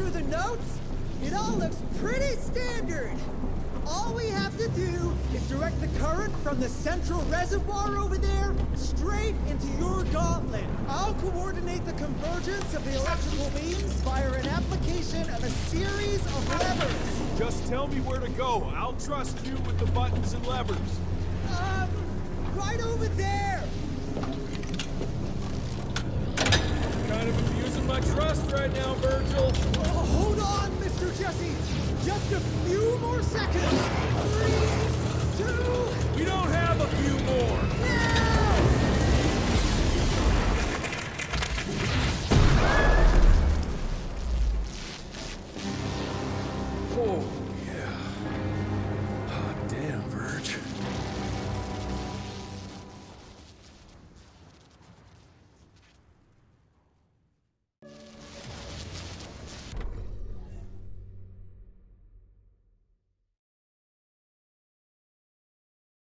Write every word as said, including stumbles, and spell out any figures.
through the notes, it all looks pretty standard. All we have to do is direct the current from the central reservoir over there straight into your gauntlet. I'll coordinate the convergence of the electrical beams via an application of a series of levers. Just tell me where to go. I'll trust you with the buttons and levers. Um, right over there. Kind of abusing my trust right now, Virgil. Oh, hold on, Mister Jesse. Just a few more seconds. Three, two... We don't have a few more. Now! Oh.